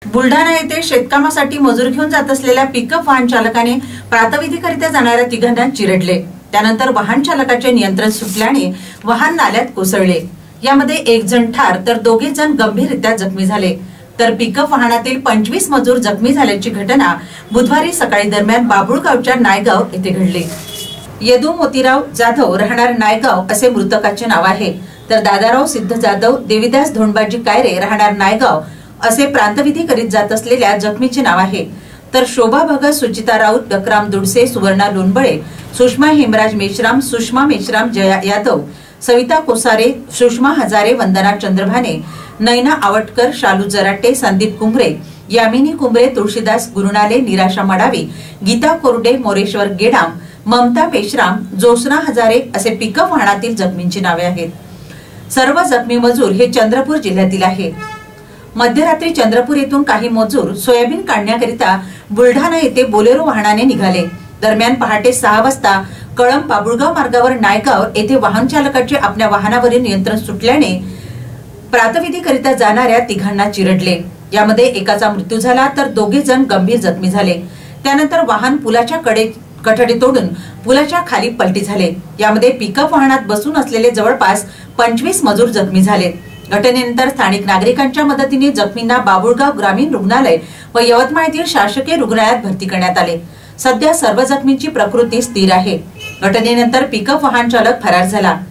बुलढाणा येथे शेतकामासाठी मजूर घेऊन जात असलेल्या पिकअप वाहन चालकाने प्रातविधीकरिता जाणाऱ्या तिघांना चिरडले। त्यानंतर वाहन चालकाचे नियंत्रण सुटल्याने वाहन नाल्यात कोसळले। यामध्ये एक जण ठार तर दोघे जण गंभीररित्या जखमी झाले। तर पिकअप वाहनातील 25 मजूर जखमी झाल्याची घटना बुधवारी सकाळी दरम्यान बाबुळगावच्या नायगाव येथे घडली। यदू मोतीराव जाधव राहणार नायगाव असे मृतकाचे नाव आहे। तर दादाराव सिद्ध जाधव, देवीदास धोंडबाजी कायरे राहणार नायगाव असे प्रांतविधी करीत जात असलेल्या जखमीचे नाव आहे। तर शोभा भगत, सुचिता राऊत, डकराम दुडसे, सुवर्णा लोणबळे, सुषमा हेमराज मेश्राम, सुषमा मेश्राम, जया यादव, सविता कोसारे, सुषमा हजारे, वंदना चंद्रभाने, नैना आवटकर, शालू जराटे, संदीप कुंभरे, यामिनी कुंभरे, तुळशीदास गुरुनाले, निराशा मडावी, गीता कोरडे, मोरेश्वर गेडाम, ममता पेशराम, जोसना हजारे असे पिकअप वाहनातील जखमींची नावे आहेत। सर्व जखमी मजूर हे चंद्रपूर जिल्ह्यातील आहेत। मध्यरात्री चंद्रपूर येथून काही मजूर सोयाबीन काढण्याकरिता बुलढाणा येथे बोलेरो वाहनाने निघाले। दरम्यान पहाटे 6 वाजता कळंब बाबुळगाव मार्गावर नायगाव येथे वाहन चालकाचे आपल्या वाहनावरील नियंत्रण सुटल्याने प्रातविधीकरिता जाणाऱ्या तिघांना चिरडले। यामध्ये एकाचा मृत्यू झाला तर दोघे जण गंभीर जखमी झाले। त्यानंतर वाहन पुलाच्या कठडी तोडून पुलाच्या खाली पलटी झाले। यामध्ये पिकअप वाहनात बसून असलेले जवळपास 25 मजूर जखमी झाले। घटनेनंतर स्थानिक नागरिकांच्या मदतीने जखमींना बाबुळगाव ग्रामीण रुग्णालय व यवतमाळ येथील शासकीय रुग्णालयात भरती करण्यात आले। सध्या सर्व जखमींची प्रकृती स्थिर आहे। घटनेनंतर पिकअप वाहन चालक फरार झाला।